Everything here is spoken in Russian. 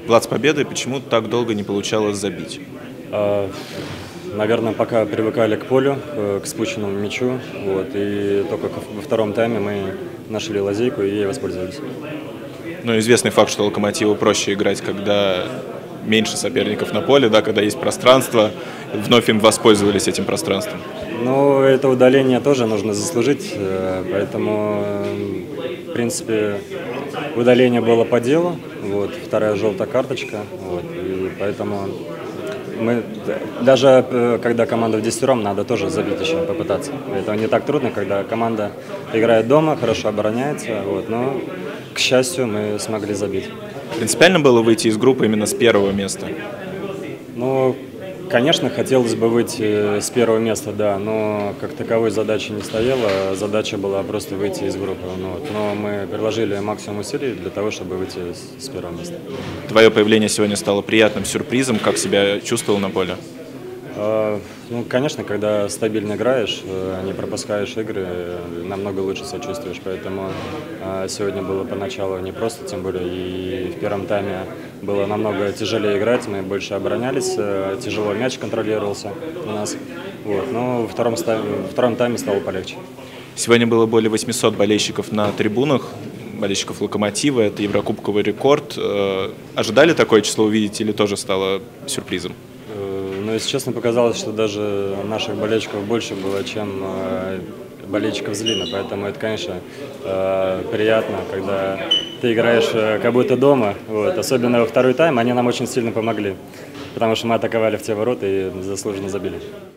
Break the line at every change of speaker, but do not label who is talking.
Плац Победы, почему так долго не получалось забить?
Наверное, пока привыкали к полю, к спущенному мячу. Вот, и только во втором тайме мы нашли лазейку и ей воспользовались.
Ну, известный факт, что Локомотиву проще играть, когда меньше соперников на поле, да, когда есть пространство. Вновь им воспользовались этим пространством.
Но это удаление тоже нужно заслужить, поэтому, в принципе, удаление было по делу. Вот, вторая желтая карточка. Вот, и поэтому мы даже когда команда в десятером, надо тоже забить еще, попытаться. Это не так трудно, когда команда играет дома, хорошо обороняется. Вот, но, к счастью, мы смогли забить.
Принципиально было выйти из группы именно с первого места?
Ну, конечно, хотелось бы выйти с первого места, да, но как таковой задачи не стояла. Задача была просто выйти из группы. Но мы приложили максимум усилий для того, чтобы выйти с первого места.
Твое появление сегодня стало приятным сюрпризом. Как себя чувствовал на поле?
Ну, конечно, когда стабильно играешь, не пропускаешь игры, намного лучше себя чувствуешь. Поэтому сегодня было поначалу непросто, тем более и в первом тайме было намного тяжелее играть, мы больше оборонялись, тяжело мяч контролировался у нас. Вот. Но во втором тайме стало полегче.
Сегодня было более 800 болельщиков на трибунах, болельщиков «Локомотива». Это еврокубковый рекорд. Ожидали такое число увидеть или тоже стало сюрпризом?
Но, если честно, показалось, что даже наших болельщиков больше было, чем болельщиков Злина. Поэтому это, конечно, приятно, когда ты играешь как будто дома. Вот. Особенно во второй тайм они нам очень сильно помогли, потому что мы атаковали в те ворота и заслуженно забили.